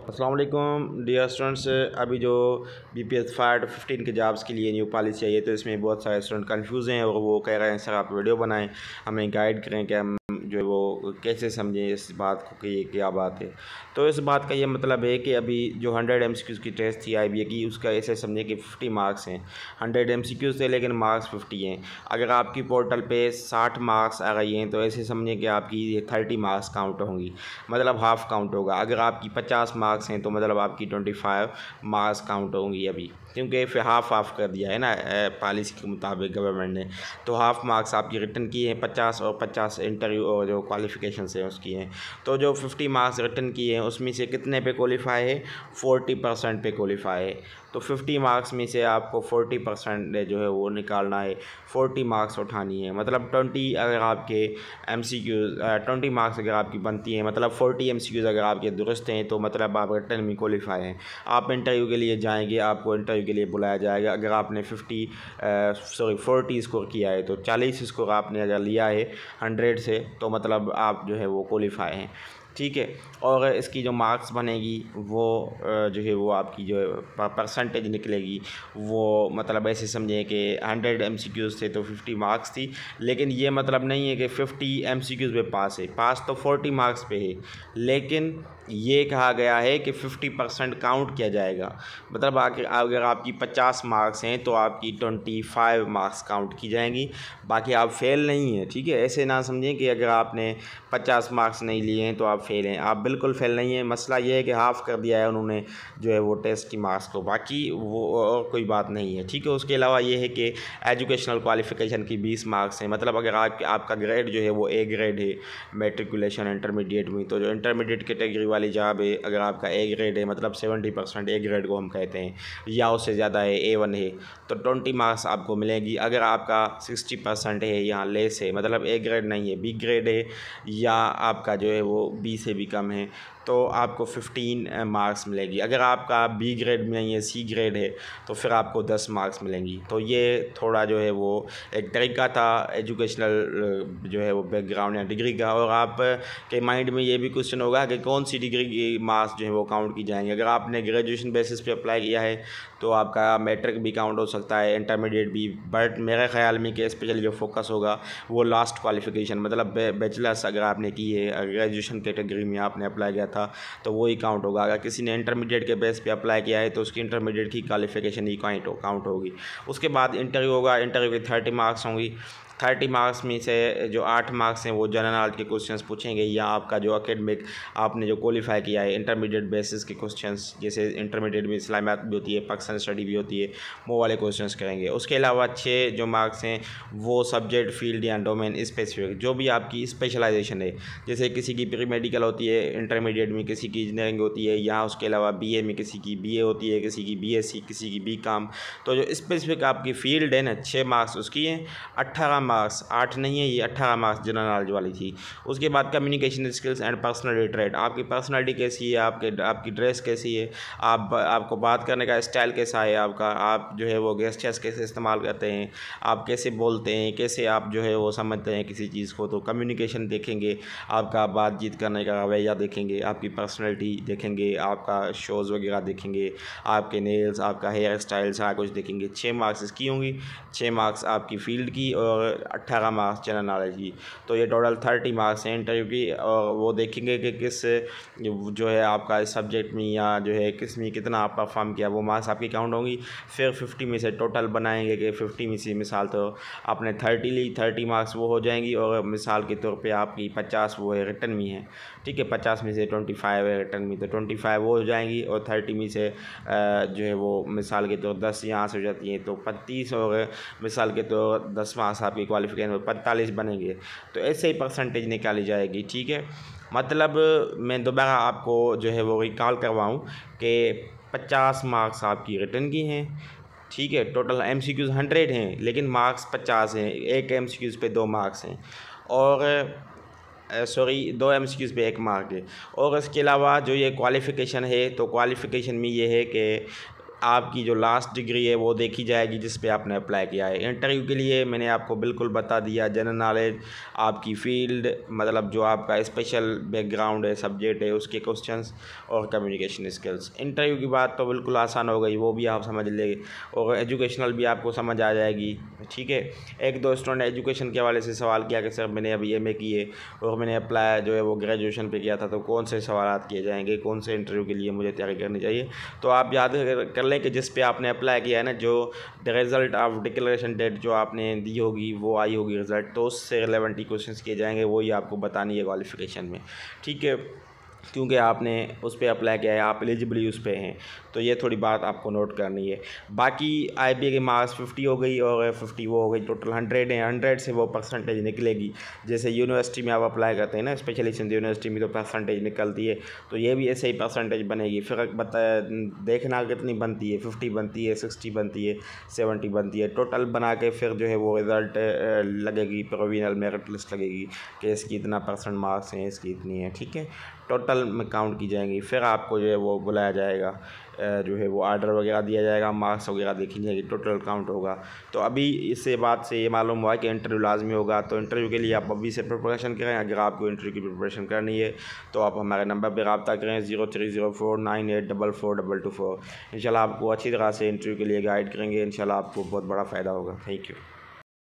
अस्सलाम वालेकुम dear students. अभी जो BPS FAT 15 के जॉब्स के लिए न्यू पॉलिसी आई है, तो इसमें बहुत सारे स्टूडेंट कंफ्यूज हैं और वो कह रहे हैं सर आप वीडियो बनाएं, हमें गाइड करें कि हम जो है वो कैसे समझें इस बात को कि ये क्या बात है। तो इस बात का ये मतलब है कि अभी जो 100 MCQs की टेस्ट थी IBA की, उसका ऐसे समझें कि 50 मार्क्स हैं। 100 MCQs थे लेकिन मार्क्स 50 हैं। अगर आपकी पोर्टल पे 60 मार्क्स आ गई हैं तो ऐसे समझें कि आपकी ये 30 मार्क्स काउंट होंगी, मतलब हाफ़ काउंट होगा। अगर आपकी 50 मार्क्स हैं तो मतलब आपकी 25 मार्क्स काउंट होंगी अभी, क्योंकि फिर हाफ़ कर दिया है ना पॉलिसी के मुताबिक गवर्नमेंट ने। तो हाफ़ मार्क्स आपकी रिटर्न की हैं 50 और 50 इंटरव्यू और जो क्वालिफ़िकेशन से उसकी हैं। तो जो 50 मार्क्स रिटर्न की हैं उसमें से कितने पे क्वालिफ़ाई है? 40% पे क्वालिफ़ाई है। तो 50 मार्क्स में से आपको 40% जो है वो निकालना है, 40 मार्क्स उठानी है। मतलब 20 अगर आपके MCQs 20 मार्क्स अगर आपकी बनती हैं, मतलब 40 MCQs अगर आपके दुरुस्त हैं तो मतलब आप रिटर्न में क्वालिफ़ाई हैं। आप इंटरव्यू के लिए जाएंगे, आपको इंटरव्यू के लिए बुलाया जाएगा। अगर आपने 40 स्कोर किया है तो 40 स्कोर आपने अगर लिया है 100 से, तो मतलब आप जो है वो क्वालिफ़ाई हैं, ठीक है। और इसकी जो मार्क्स बनेगी वो जो है वो आपकी जो परसेंटेज निकलेगी, वो मतलब ऐसे समझें कि 100 MCQs थे तो 50 मार्क्स थी, लेकिन ये मतलब नहीं है कि 50 MCQs पे पास है। पास तो 40 मार्क्स पे है, लेकिन ये कहा गया है कि 50% काउंट किया जाएगा। मतलब अगर आपकी 50 मार्क्स हैं तो आपकी 25 मार्क्स काउंट की जाएंगी, बाकी आप फेल नहीं हैं, ठीक है। ऐसे ना समझें कि अगर आपने 50 मार्क्स नहीं लिए हैं तो आप फेल हैं, आप बिल्कुल फेल नहीं हैं। मसला ये है कि हाफ़ कर दिया है उन्होंने जो है वो टेस्ट की मार्क्स को, बाकी वो और कोई बात नहीं है, ठीक है। उसके अलावा ये है कि एजुकेशनल क्वालिफ़िकेशन की 20 मार्क्स हैं। मतलब अगर आपका ग्रेड जो है वो A ग्रेड है मेट्रिकुलेशन इंटरमीडिएट में, तो जो इंटरमीडिएट कैटेगरी वाली जॉब है, अगर आपका A ग्रेड है मतलब 70% A ग्रेड को हम कहते हैं, या उससे ज़्यादा है A1 है, तो 20 मार्क्स आपको मिलेंगी। अगर आपका 60% है या लेस है, मतलब A ग्रेड नहीं है, B ग्रेड है, या आपका जो है वो B से भी कम है, तो आपको 15 मार्क्स मिलेगी। अगर आपका B ग्रेड में नहीं है, C ग्रेड है, तो फिर आपको 10 मार्क्स मिलेंगी। तो ये थोड़ा जो है वो एक तरीका था एजुकेशनल जो है वो बैकग्राउंड या डिग्री का। और आप के माइंड में ये भी क्वेश्चन होगा कि कौन सी डिग्री की मार्क्स जो है वो काउंट की जाएंगे। अगर आपने ग्रेजुएशन बेसिस पे अप्लाई किया है तो आपका मैट्रिक भी काउंट हो सकता है, इंटरमीडिएट भी, बट मेरे ख्याल में कि स्पेशली जो फोकस होगा वो लास्ट क्वालिफ़िकेशन, मतलब बैचलर्स अगर आपने की है, ग्रेजुएशन कैटेगरी में आपने अप्लाई किया था तो वो ही काउंट होगा। अगर किसी ने इंटरमीडिएट के बेस पे अप्लाई किया है तो उसकी इंटरमीडिएट की क्वालिफ़िकेशन ही काउंट होगी। उसके बाद इंटरव्यू होगा, इंटरव्यू की 30 मार्क्स होंगी। 30 मार्क्स में से जो 8 मार्क्स हैं वो जनरल नॉलेज के क्वेश्चंस पूछेंगे, या आपका जो एकेडमिक आपने जो क्वालिफाई किया है इंटरमीडिएट बेसिस के क्वेश्चंस, जैसे इंटरमीडिएट में इस्लामियात भी होती है, पाकिस्तान स्टडी भी होती है, वो वाले क्वेश्चंस करेंगे। उसके अलावा 6 जो मार्क्स हैं वो सब्जेक्ट फील्ड या डोमेन स्पेसिफिक, जो भी आपकी स्पेशलाइजेशन है, जैसे किसी की प्री मेडिकल होती है इंटरमीडिएट में, किसी की इंजीनियरिंग होती है, या उसके अलावा BA में किसी की BA होती है, किसी की BSc, किसी की BCom। तो जो स्पेसिफिक आपकी फील्ड है ना, 6 मार्क्स उसकी हैं। 18 मार्क्स, 8 नहीं है ये, 18 मार्क्स जनरल नॉलेज वाली थी। उसके बाद communication skills and personality trait, आपकी पर्सनैलिटी कैसी है, आपकी ड्रेस कैसी है, आपको बात करने का स्टाइल कैसा है आपका, आप जो है वो गेस्चर्स कैसे इस्तेमाल करते हैं, आप कैसे बोलते हैं, कैसे आप जो है वो समझते हैं किसी चीज़ को। तो कम्युनिकेशन देखेंगे, आपका बातचीत करने का रवैया देखेंगे, आपकी पर्सनैलिटी देखेंगे, आपका शोज़ वगैरह देखेंगे, आपके नेल्स, आपका हेयर स्टाइल, सारा कुछ देखेंगे। 6 मार्क्स इसकी होंगी, 6 मार्क्स आपकी फील्ड की और 18 मार्क्स जनरल नॉलेज की। तो ये टोटल 30 मार्क्स हैं इंटरव्यू की। और वो देखेंगे कि किस जो है आपका इस सब्जेक्ट में या जो है किस में कितना आप परफॉर्म किया, वो मार्क्स आपकी काउंट होंगी। फिर 50 में से टोटल बनाएंगे कि 50 में से मिसाल तो आपने 30 ली, 30 मार्क्स वो हो जाएंगी, और मिसाल के तौर पे आपकी 50 वो है रिटर्न में है, ठीक है। 50 में से 25 है रिटर्न में, तो 25 वो हो जाएंगी, और 30 में से जो है वो मिसाल के तौर 10 यहाँ से हो जाती हैं तो 35, और मिसाल के तौर 10 मार्क्स आपकी क्वालिफिकेशन में 45 बनेंगे। तो ऐसे ही परसेंटेज निकाली जाएगी, ठीक है। मतलब मैं दोबारा आपको जो है वो रिकॉल करवाऊँ कि 50 मार्क्स आपकी रिटर्न की हैं, ठीक है। टोटल MCQs 100 हैं लेकिन मार्क्स 50 हैं, एक MCQs पे 2 मार्क्स हैं, और सॉरी 2 MCQs पे 1 मार्क है। और इसके अलावा जो ये क्वालिफ़िकेशन है, तो क्वालिफ़िकेशन में ये है कि आपकी जो लास्ट डिग्री है वो देखी जाएगी जिस पे आपने अप्लाई किया है। इंटरव्यू के लिए मैंने आपको बिल्कुल बता दिया, जनरल नॉलेज, आपकी फील्ड मतलब जो आपका स्पेशल बैकग्राउंड है, सब्जेक्ट है, उसके क्वेश्चंस और कम्युनिकेशन स्किल्स। इंटरव्यू की बात तो बिल्कुल आसान हो गई, वो भी आप समझ लेंगे और एजुकेशनल भी आपको समझ आ जाएगी। ठीक है, एक दो स्टूडेंट एजुकेशन के हवाले से सवाल किया कि सर मैंने अभी एमए की है और मैंने अप्लाई जो है वो ग्रेजुएशन पे किया था, तो कौन से सवाल किए जाएंगे, कौन से इंटरव्यू के लिए मुझे तैयारी करनी चाहिए। तो आप याद कर लें कि जिस पे आपने अप्लाई किया है ना, जो रिजल्ट ऑफ डिक्लेरेशन डेट जो आपने दी होगी वो आई होगी रिजल्ट, तो उससे रिलेवेंट ही क्वेश्चंस किए जाएंगे, वही आपको बतानी है क्वालिफिकेशन में। ठीक है, क्योंकि आपने उस पर अप्लाई किया है, आप एलिजिबली उस पर हैं, तो ये थोड़ी बात आपको नोट करनी है। बाकी IBA के मार्क्स 50 हो गई और 50 वो हो गई, टोटल 100 है। 100 से वो परसेंटेज निकलेगी। जैसे यूनिवर्सिटी में आप अप्लाई करते हैं ना, स्पेशलिस्ट यूनिवर्सिटी में तो परसेंटेज निकलती है, तो ये भी ऐसे ही परसेंटेज बनेगी। फिर देखना कितनी बनती है, 50 बनती है, 60 बनती है, 70 बनती है, टोटल बना के फिर जो है वो रिज़ल्ट लगेगी, प्रोविजनल मेरिट लिस्ट लगेगी कि इसकी इतना परसेंट मार्क्स हैं, इसकी इतनी है। ठीक है, टोटल में काउंट की जाएंगी, फिर आपको जो है वो बुलाया जाएगा, जो है वो आर्डर वगैरह दिया जाएगा, मार्क्स वगैरह देखी जाएगी, टोटल काउंट होगा। तो अभी इससे बात से ये मालूम हुआ कि इंटरव्यू लाजमी होगा, तो इंटरव्यू के लिए आप अभी से प्रिपरेशन करें। अगर आपको इंटरव्यू की प्रिपरेशन करनी है तो आप हमारे नंबर पर रब्ता करें 030498442224। इंशाल्लाह आपको अच्छी तरह से इंटरव्यू के लिए गाइड करेंगे। इंशाल्लाह आपको बहुत बड़ा फ़ायदा होगा। Thank you.